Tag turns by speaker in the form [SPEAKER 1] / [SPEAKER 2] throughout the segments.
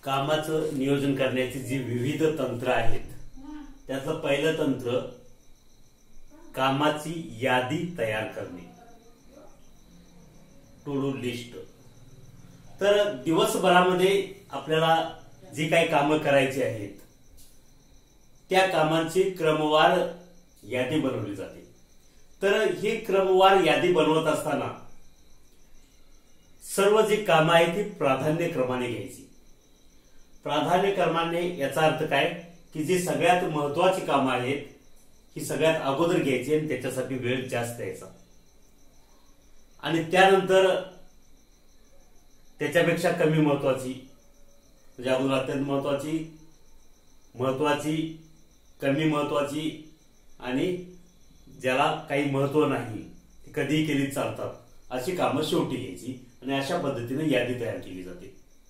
[SPEAKER 1] कामाचं नियोजन करण्याची जी विविध तंत्र आहेत त्यातलं पहिलं तंत्र कामाची यादी तयार करणे, टू डू लिस्ट। तर दिवसभरामध्ये आपल्याला जी काही कामं करायची आहेत त्या कामांची क्रमवार यादी बनवली जाते। तर ही क्रमवार यादी बनवत असताना सर्व जी कामं आहेत ती प्राधान्य क्रमाने घ्यायची। प्राधान्य क्रमाने याचा अर्थ काय की जी सगळ्यात महत्वाची कामं आहेत ही सगळ्यात अगोदर घ्यायची आणि त्याच्यासाठी वेळ जास्त द्यायचा, आणि त्यानंतर त्याच्यापेक्षा कमी महत्वाची म्हणजे अगोदर अत्यंत महत्वाची, महत्वाची, कमी महत्वाची आणि ज्याला काही महत्व नाही ती कधीही केली चालतात अशी कामं शेवटी घ्यायची आणि अशा पद्धतीने यादी तयार केली जाते।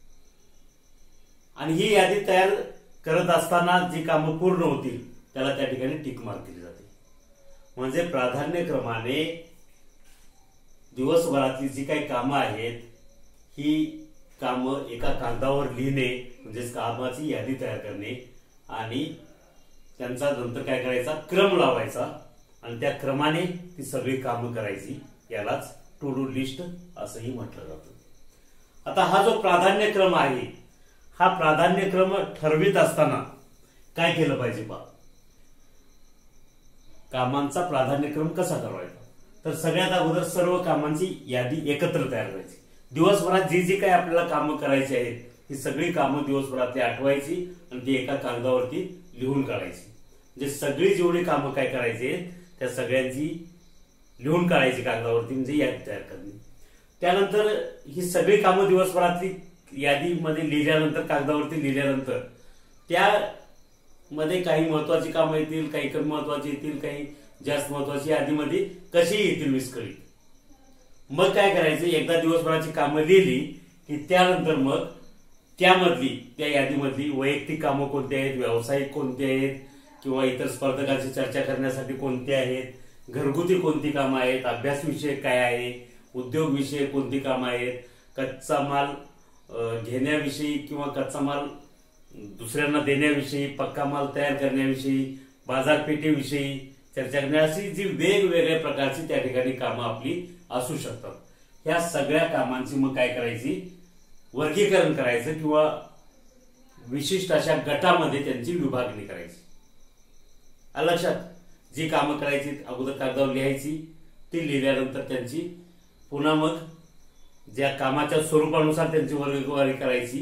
[SPEAKER 1] आणि ही यादी तयार करत असताना जी कामं पूर्ण होतील त्याला त्या ठिकाणी टिक मार्क दिली जाते। म्हणजे प्राधान्यक्रमाने दिवसभरातली जी काही कामं आहेत ही कामं एका कागदावर लिहिणे म्हणजे कामाची यादी तयार करणे आणि त्यांचा नंतर काय करायचा क्रम लावायचा आणि त्या क्रमाने ती सगळी कामं करायची, यालाच टू डू लिस्ट असंही म्हटलं जातं। आता हा जो प्राधान्यक्रम आहे हा प्राधान्यक्रम ठरवित असताना काय केलं पाहिजे पहा, कामांचा प्राधान्यक्रम कसा ठरवायचा। तर सगळ्यात अगोदर सर्व कामांची यादी एकत्र तयार करायची। दिवसभरात जी जी काही आपल्याला कामं करायची आहेत ही सगळी कामं दिवसभरातली आठवायची आणि ती एका कागदावरती लिहून काढायची। म्हणजे सगळी जेवढी कामं काय करायची त्या सगळ्यांची लिहून काढायची कागदावरती म्हणजे यादी तयार करणे। त्यानंतर ही सगळी कामं दिवसभरातली यादीमध्ये लिहिल्यानंतर कागदावरती लिहिल्यानंतर त्यामध्ये काही महत्वाची कामं येतील, काही कमी महत्वाची येतील, काही जास्त महत्वाची यादीमध्ये कशी येतील विस्कळीत। मग काय करायचं, एकदा दिवसभराची कामं लिहिली की त्यानंतर मग त्यामधली त्या यादीमधली वैयक्तिक कामं कोणती आहेत, व्यावसायिक कोणती आहेत किंवा इतर स्पर्धकांची चर्चा करण्यासाठी कोणती आहेत, घरगुती कोणती कामं आहेत, अभ्यास विषय काय आहे, उद्योग विषय कोणती कामं आहेत, कच्चा माल घेण्याविषयी किंवा कच्चा माल दुसऱ्यांना देण्याविषयी, पक्का माल तयार करण्याविषयी, बाजारपेठेविषयी चर्चा करण्याची जी वेगवेगळ्या प्रकारची त्या ठिकाणी कामं आपली असू शकतात। ह्या सगळ्या कामांची मग काय करायची वर्गीकरण करायचं किंवा विशिष्ट अशा गटामध्ये त्यांची विभागणी करायची। लक्षात, जी कामं करायची अगोदर कागदावर लिहायची, ती लिहिल्यानंतर त्यांची पुन्हा मग ज्या कामाच्या स्वरूपानुसार त्यांची वर्गवारी करायची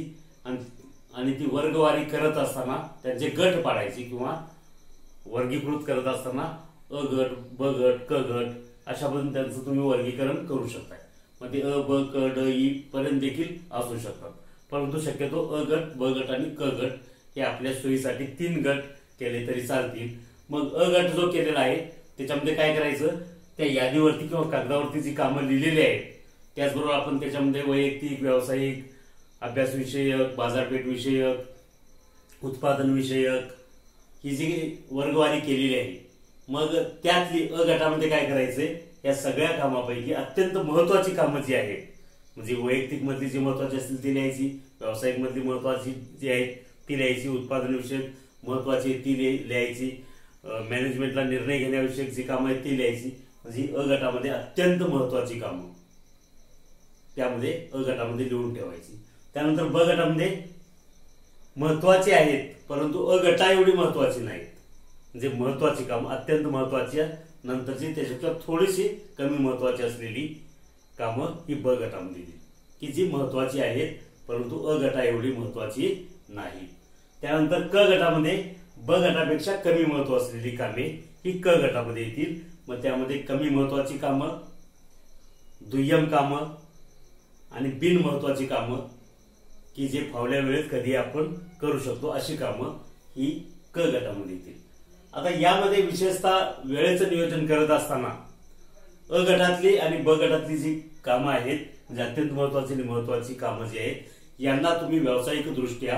[SPEAKER 1] आणि ती वर्गवारी करत असताना त्यांचे गट पाडायचे किंवा वर्गीकृत करत असताना अ गट, ब गट, क गट अशा पद्धतीने त्यांचं तुम्ही वर्गीकरण करू शकता। मग ते अ, ब, क, ड, ई पर्यंत देखील असू शकतात, परंतु शक्यतो अ गट, ब गट आणि क गट हे आपल्या सोयीसाठी 3 गट केले तरी चालतील। मग अ गट जो केलेला आहे त्याच्यामध्ये काय करायचं, त्या यादीवरती किंवा कागदावरती जी कामं लिहिलेली आहेत त्याचबरोबर आपण त्याच्यामध्ये वैयक्तिक, व्यावसायिक, अभ्यास विषयक, बाजारपेठ विषयक, उत्पादन विषयक ही जी वर्गवारी केलेली आहे मग त्यातली अ गटामध्ये काय करायचंय, या सगळ्या कामापैकी अत्यंत महत्वाची कामं जी आहेत म्हणजे वैयक्तिक मधली जी महत्वाची असतील ती लिहायची, व्यावसायिक मधली महत्वाची जी आहेत ती लिहायची, उत्पादन विषयक महत्वाची ती लिहायची, मॅनेजमेंटला निर्णय घेण्याविषयक जी कामं आहेत ती लिहायची। म्हणजे अ गटामध्ये अत्यंत महत्वाची कामं त्यामध्ये अ गटामध्ये लिहून ठेवायची। त्यानंतर ब गटामध्ये महत्वाची आहेत परंतु अ गटा एवढी महत्वाची नाहीत, म्हणजे महत्वाची कामं अत्यंत महत्वाची नंतरची त्याच्यापेक्षा थोडीशी कमी महत्वाची असलेली कामं ही ब गटामध्ये दिली की जी महत्वाची आहेत परंतु अ गटा एवढी महत्वाची नाही। त्यानंतर क गटामध्ये ब गटापेक्षा कमी महत्व असलेली कामे ही क गटामध्ये येतील। मग त्यामध्ये कमी महत्वाची कामं, दुय्यम कामं आणि बिन महत्वाची कामं की जे फावल्या वेळेत कधी आपण करू शकतो अशी कामं ही क गटामध्ये येतील। आता यामध्ये विशेषतः वेळेचं नियोजन करत असताना अ गटातली आणि ब गटातली जी कामं आहेत म्हणजे अत्यंत महत्वाची आणि महत्वाची कामं जी आहेत यांना तुम्ही व्यावसायिक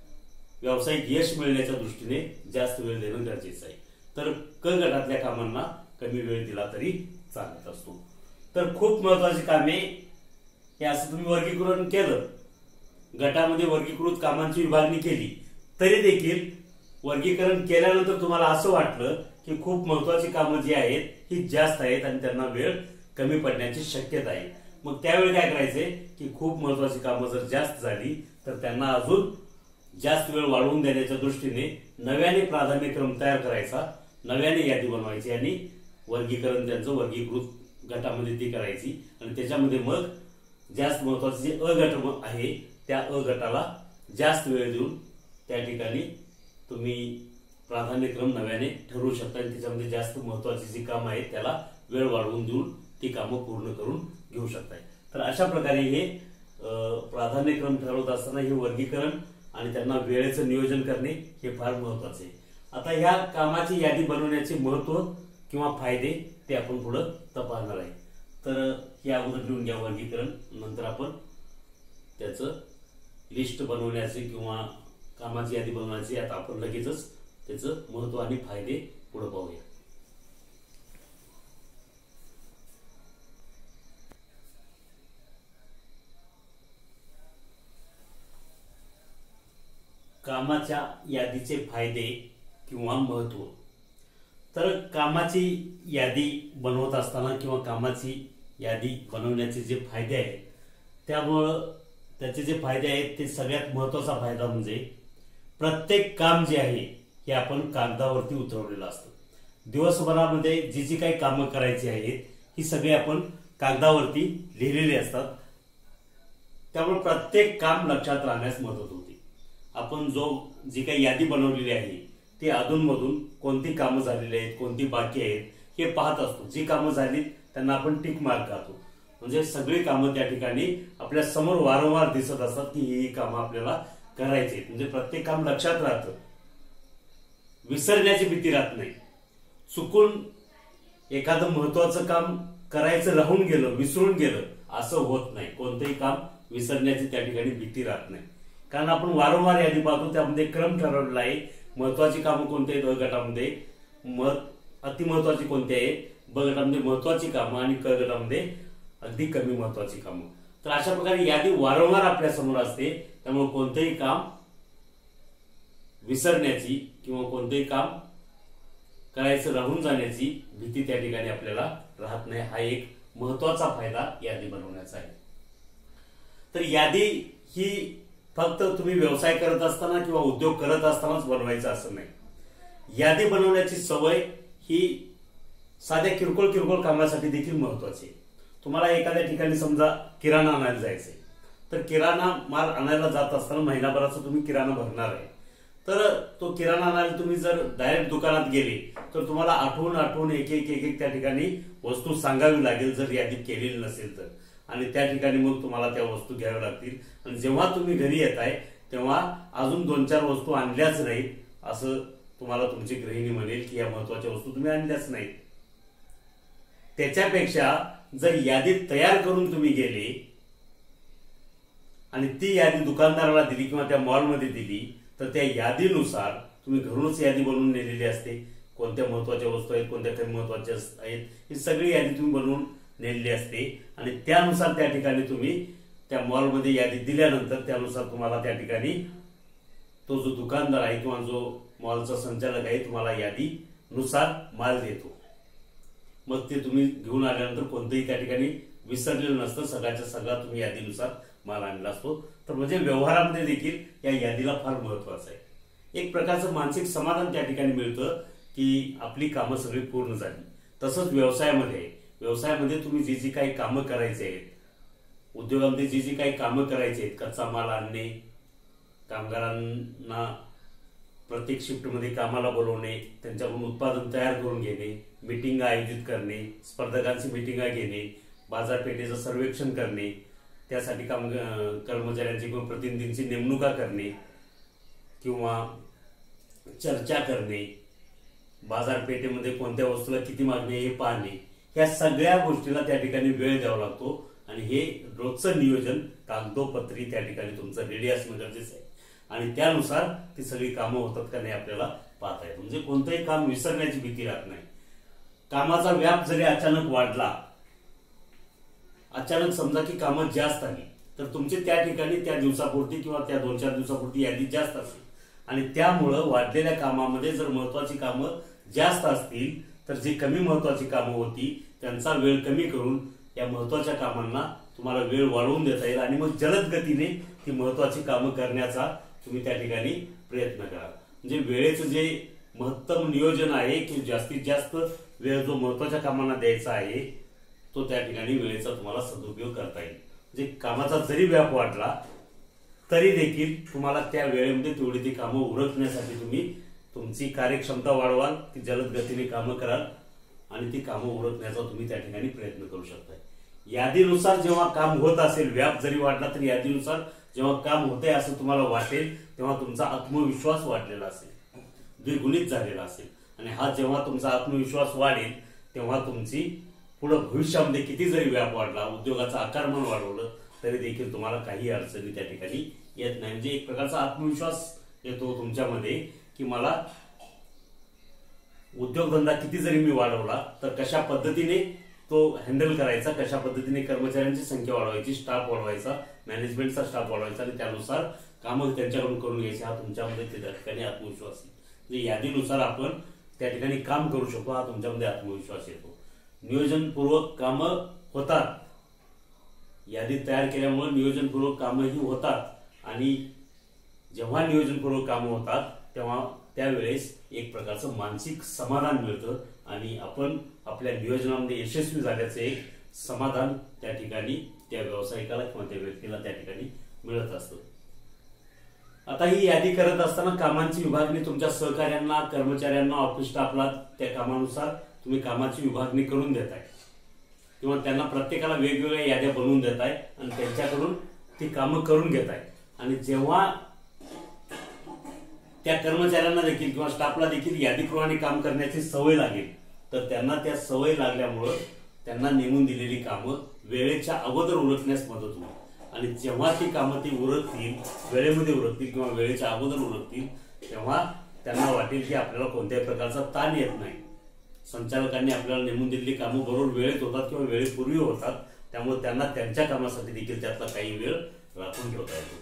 [SPEAKER 1] यश मिळण्याच्या दृष्टीने जास्त वेळ देणं गरजेचं आहे। तर क गटातल्या कामांना कमी वेळ दिला तरी चालत असतो। तर खूप महत्वाची कामे हे असं तुम्ही वर्गीकरण केलं गटामध्ये वर्गीकृत कामांची विभागणी केली तरी देखील वर्गीकरण केल्यानंतर तुम्हाला असं वाटलं की खूप महत्वाची कामं जी आहेत ही जास्त आहेत आणि त्यांना वेळ कमी पडण्याची शक्यता आहे, मग त्यावेळी काय करायचंय की खूप महत्वाची कामं जर जास्त झाली तर त्यांना अजून जास्त वेळ वाढवून देण्याच्या दृष्टीने नव्याने प्राधान्यक्रम तयार करायचा, नव्याने यादी बनवायची आणि वर्गीकरण त्यांचं वर्गीकृत गटामध्ये ती करायची आणि त्याच्यामध्ये मग जास्त महत्वाचे जे अ गट आहे त्या अ गटाला जास्त वेळ देऊन त्या ठिकाणी तुम्ही प्राधान्यक्रम नव्याने ठरवू शकता आणि त्याच्यामध्ये जास्त महत्वाची जी कामं आहेत त्याला वेळ वाढवून देऊन ती कामं पूर्ण करून घेऊ शकताय। तर अशा प्रकारे हे प्राधान्यक्रम ठरवत असताना हे वर्गीकरण आणि त्यांना वेळेचं नियोजन करणे हे फार महत्वाचे आहे। आता ह्या कामाची यादी बनवण्याचे महत्व किंवा फायदे ते आपण पुढे तपासणार आहे। तर हे अगोदर लिहून घ्या वर्गीकरण, नंतर आपण त्याचं लिस्ट बनवण्याचे किंवा कामाची यादी बनवण्याची आता आपण लगेचच त्याचं महत्व आणि फायदे पुढे पाहूया। कामाच्या यादीचे फायदे किंवा महत्व। तर कामाची यादी बनवत असताना किंवा कामाची यादी बनवण्याचे जे फायदे आहेत त्यामुळं त्याचे जे फायदे आहेत ते सगळ्यात महत्वाचा फायदा म्हणजे प्रत्येक काम जे आहे हे आपण कागदावरती उतरवलेलं असतं। दिवसभरामध्ये जी जी काही कामं करायची आहेत ही सगळी आपण कागदावरती लिहिलेली असतात, त्यामुळे प्रत्येक काम लक्षात राहण्यास मदत होते। आपण जी काही यादी बनवलेली आहे ती अधूनमधून कोणती कामं झालेली आहेत कोणती बाकी आहेत हे पाहत असतो। जी कामं झाली त्यांना आपण टिक मार्क करतो, म्हणजे सगळी कामं त्या ठिकाणी आपल्या समोर वारंवार दिसत असतात की ही कामं आपल्याला करायची, म्हणजे प्रत्येक काम लक्षात राहतं, विसरण्याची भीती राहत नाही। चुकून एखादं महत्वाचं काम करायचं राहून गेलं, विसरून गेलं असं होत नाही, कोणतंही काम विसरण्याची त्या ठिकाणी भीती राहत नाही, कारण आपण वारंवार यादी पाहतो, त्यामध्ये क्रम ठरवलेला आहे। महत्वाची कामं कोणती आहेत अ गटामध्ये, अतिमहत्वाची कोणती आहेत ब गटामध्ये महत्वाची कामं आणि क गटामध्ये अगदी कमी महत्वाची कामं। तर अशा प्रकारे यादी वारंवार आपल्या समोर असते, त्यामुळे कोणतेही काम विसरण्याची किंवा कोणतेही काम करायचं राहून जाण्याची भीती त्या ठिकाणी आपल्याला राहत नाही, हा एक महत्वाचा फायदा यादी बनवण्याचा आहे। तर यादी ही फक्त तुम्ही व्यवसाय करत असताना किंवा उद्योग करत असतानाच बनवायचं असं नाही। यादी बनवण्याची सवय ही साध्या किरकोळ किरकोळ कामासाठी देखील महत्वाची आहे। तुम्हाला एखाद्या ठिकाणी समजा किराणा आणायला जायचंय, तर किराणा माल आणायला जात असताना महिनाभराचा तुम्ही किराणा भरणार आहे, तर तो किराणा आणायला तुम्ही जर डायरेक्ट दुकानात गेले तर तुम्हाला आठवून आठवून एक एक एक एक त्या ठिकाणी वस्तू सांगावी लागेल जर यादी केलेली नसेल तर, आणि त्या ठिकाणी मग तुम्हाला त्या वस्तू घ्याव्या लागतील आणि जेव्हा तुम्ही घरी येताय तेव्हा अजून 2-4 वस्तू आणल्याच नाहीत असं तुम्हाला तुमची गृहिणी म्हणेल की या महत्वाच्या वस्तू तुम्ही आणल्याच नाहीत। त्याच्यापेक्षा जर यादी तयार करून तुम्ही गेले आणि ती यादी दुकानदाराला दिली किंवा त्या मॉलमध्ये दिली तर त्या यादीनुसार तुम्ही घरूनच यादी बनवून नेलेली असते, कोणत्या महत्वाच्या वस्तू आहेत कोणत्या काही महत्वाच्या आहेत ही सगळी यादी तुम्ही बनवून नेलेली असते आणि त्यानुसार त्या ठिकाणी तुम्ही त्या मॉलमध्ये यादी दिल्यानंतर त्यानुसार तुम्हाला त्या ठिकाणी तो जो दुकानदार आहे किंवा जो मॉलचा संचालक आहे तुम्हाला यादीनुसार माल देतो, मग ते तुम्ही घेऊन आल्यानंतर कोणतंही त्या ठिकाणी विसरलेलं नसतं, सगळ्याच्या सगळा तुम्ही यादीनुसार माल आणला असतो। तर म्हणजे व्यवहारामध्ये देखील या यादीला फार महत्वाचं आहे। एक प्रकारचं मानसिक समाधान त्या ठिकाणी मिळतं की आपली कामं सगळी पूर्ण झाली। तसंच व्यवसायामध्ये तुम्ही जी जी काही कामं करायची आहेत, उद्योगामध्ये जी जी काही कामं करायची आहेत, कच्चा माल आणणे, कामगारांना प्रत्येक शिफ्टमध्ये कामाला बोलवणे, त्यांच्याकडून उत्पादन तयार करून घेणे, मीटिंग आयोजित करणे, स्पर्धकांची मीटिंग घेणे, बाजारपेठेचं सर्वेक्षण करणे, त्यासाठी कर्मचाऱ्यांची किंवा प्रतिनिधींची नेमणुका करणे किंवा चर्चा करणे, बाजारपेठेमध्ये कोणत्या वस्तूला किती मागणी हे पाहणे, या सगळ्या गोष्टीला त्या ठिकाणी वेळ द्यावा लागतो आणि हे रोजचं नियोजन कागदोपत्री त्या ठिकाणी तुमचं रेडी असणं गरजेचं आहे आणि त्यानुसार ती सगळी कामं होतात का नाही आपल्याला पाहता येतं, म्हणजे कोणतंही काम विसरण्याची भीती राहत नाही। कामाचा व्याप जरी अचानक वाढला, अचानक समजा की कामं जास्त आली तर तुमची त्या ठिकाणी त्या दिवसापुरती किंवा त्या 2-4 दिवसापुरती यादी जास्त असेल आणि त्यामुळं वाढलेल्या कामामध्ये जर महत्वाची कामं जास्त असतील तर जी कमी महत्वाची कामं होती त्यांचा वेळ कमी करून या महत्वाच्या कामांना तुम्हाला वेळ वाढवून देता येईल आणि मग जलद गतीने ती महत्वाची कामं करण्याचा तुम्ही त्या ठिकाणी प्रयत्न करा. म्हणजे वेळेचं जे महत्तम नियोजन आहे की जास्तीत जास्त वेळ जो महत्वाच्या कामांना द्यायचा आहे तो त्या ठिकाणी वेळेचा तुम्हाला सदुपयोग करता येईल. म्हणजे कामाचा जरी व्याप वाढला तरी देखील तुम्हाला त्या वेळेमध्ये तेवढी ती कामं उरकण्यासाठी तुम्ही तुमची कार्यक्षमता वाढवाल, ती जलद गतीने कामं कराल आणि ती कामं उरकण्याचा तुम्ही त्या ठिकाणी प्रयत्न करू शकता. यादीनुसार जेव्हा काम होत असेल, व्याप जरी वाढला तरी यादीनुसार जेव्हा काम होतंय असं तुम्हाला वाटेल तेव्हा तुमचा आत्मविश्वास वाढलेला असेल, द्विगुणित झालेला असेल आणि हा जेव्हा तुमचा आत्मविश्वास वाढेल तेव्हा तुमची पुढे भविष्यामध्ये किती जरी व्याप वाढला, उद्योगाचा आकारमान वाढवलं तरी देखील तुम्हाला काही अडचणी त्या ठिकाणी येत नाही. म्हणजे एक प्रकारचा आत्मविश्वास येतो तुमच्यामध्ये की मला उद्योगधंदा किती जरी मी वाढवला तर कशा पद्धतीने तो हँडल करायचा, कशा पद्धतीने कर्मचाऱ्यांची संख्या वाढवायची, स्टाफ वाढवायचा, मॅनेजमेंटचा स्टाफ वाढवायचा आणि त्यानुसार कामं त्यांच्याकडून करून घ्यायची, हा तुमच्यामध्ये त्या ठिकाणी आत्मविश्वास आहे. म्हणजे यादीनुसार आपण त्या ठिकाणी काम करू शकतो, हा तुमच्यामध्ये आत्मविश्वास येतो. नियोजनपूर्वक कामं होतात, यादी तयार केल्यामुळे नियोजनपूर्वक कामंही होतात आणि जेव्हा नियोजनपूर्वक कामं होतात तेव्हा त्यावेळेस एक प्रकारचं मानसिक समाधान मिळतं आणि आपण आपल्या नियोजनामध्ये यशस्वी झाल्याचं एक समाधान त्या ठिकाणी त्या व्यावसायिकाला किंवा त्या व्यक्तीला त्या ठिकाणी मिळत असतं. आता ही यादी करत असताना कामांची विभागणी तुमच्या सहकार्यांना, कर्मचाऱ्यांना, ऑफिस स्टाफला त्या कामानुसार तुम्ही कामाची विभागणी करून देताय किंवा त्यांना प्रत्येकाला वेगवेगळ्या याद्या बनवून देताय आणि त्यांच्याकडून ती कामं करून घेताय आणि जेव्हा त्या कर्मचाऱ्यांना देखील किंवा स्टाफला देखील यादीप्रमाणे काम करण्याची सवय लागेल तर त्यांना त्या सवय लागल्यामुळं त्यांना नेमून दिलेली कामं वेळेच्या अगोदर उरकण्यास मदत होईल आणि जेव्हा ती कामं ती उरकतील, वेळेमध्ये उरकतील किंवा वेळेच्या अगोदर उरकतील तेव्हा त्यांना वाटेल की आपल्याला कोणत्याही प्रकारचा ताण येत नाही. संचालकांनी आपल्याला नेमून दिलेली कामं बरोबर वेळेत होतात किंवा वेळेपूर्वी होतात, त्यामुळे त्यांना त्यांच्या कामासाठी देखील त्यातला काही वेळ राखून ठेवता येतो.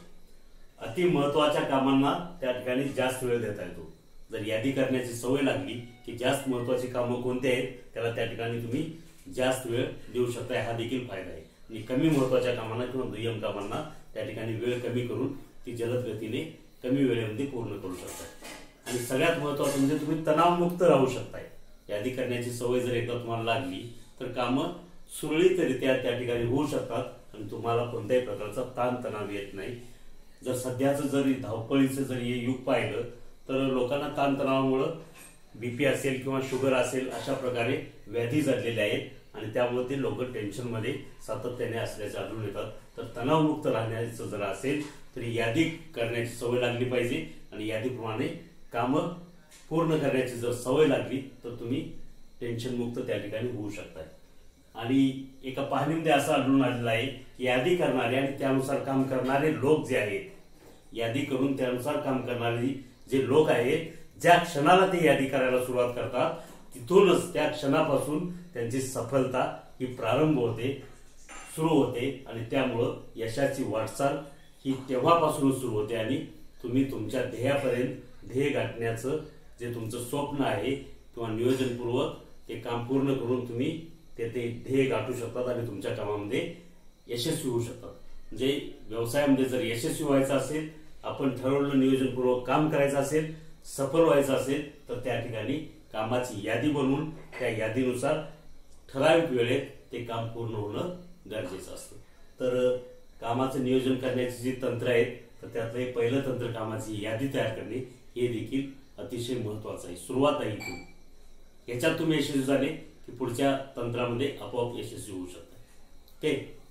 [SPEAKER 1] अति महत्वाच्या कामांना त्या ठिकाणी जास्त वेळ देता येतो. जर यादी करण्याची सवय लागली की जास्त महत्वाची कामं कोणती आहेत त्याला त्या ठिकाणी तुम्ही जास्त वेळ देऊ शकता, हा देखील फायदा आहे. आणि कमी महत्वाच्या कामांना किंवा दुय्यम कामांना त्या ठिकाणी वेळ कमी करून ती जलद गतीने कमी वेळेमध्ये पूर्ण करू शकता. आणि सगळ्यात महत्वाचं म्हणजे तुम्ही तणावमुक्त राहू शकताय. यादी करण्याची सवय जर एकदा तुम्हाला लागली तर कामं सुरळीतरित्या त्या ठिकाणी होऊ शकतात आणि तुम्हाला कोणत्याही प्रकारचा ताणतणाव येत नाही. जर सध्याचं जरी धावपळीचं जरी हे युग पाहिलं तर लोकांना ताणतणावामुळं बीपी असेल किंवा शुगर असेल अशा प्रकारे व्याधी जडलेल्या आहेत आणि त्यामुळे ते लोक टेन्शनमध्ये सातत्याने असल्याचे आढळून येतात. तर तणावमुक्त राहण्याचं जर असेल तरी यादी करण्याची सवय लागली पाहिजे आणि यादीप्रमाणे कामं पूर्ण करण्याची जर सवय लागली तर तुम्ही टेन्शनमुक्त त्या ठिकाणी होऊ शकताय. आणि एका पाहणीमध्ये असं आढळून आलेलं आहे की यादी करणारे आणि त्यानुसार काम करणारे लोक जे आहेत, यादी करून त्यानुसार काम करणारे जे लोक आहेत, ज्या क्षणाला ते यादी करायला सुरुवात करतात तिथूनच त्या क्षणापासून त्यांची सफलता ही प्रारंभ होते, सुरू होते आणि त्यामुळं यशाची वाटचाल ही तेव्हापासूनच सुरू होते आणि तुम्ही तुमच्या ध्येयापर्यंत ध्येय गाठण्याचं जे तुमचं स्वप्न आहे किंवा नियोजनपूर्वक ते काम पूर्ण करून तुम्ही ते ध्येय गाठू शकतात आणि तुमच्या कामामध्ये यशस्वी होऊ शकतात. म्हणजे व्यवसायामध्ये जर यशस्वी व्हायचं असेल, आपण ठरवलेलं नियोजनपूर्वक काम करायचं असेल, सफल व्हायचं असेल तर त्या ठिकाणी कामाची यादी बनवून त्या यादीनुसार ठराविक वेळेत ते काम पूर्ण होणं गरजेचं असतं. तर कामाचं नियोजन करण्याची जी तंत्र आहेत तर त्यातलं एक पहिलं तंत्र कामाची यादी तयार करणे हे देखील अतिशय महत्वाचं आहे. सुरुवात आहे इथून. याच्यात तुम्ही यशस्वी झाले की पुढच्या तंत्रामध्ये आपोआप यशस्वी होऊ शकता. ओके.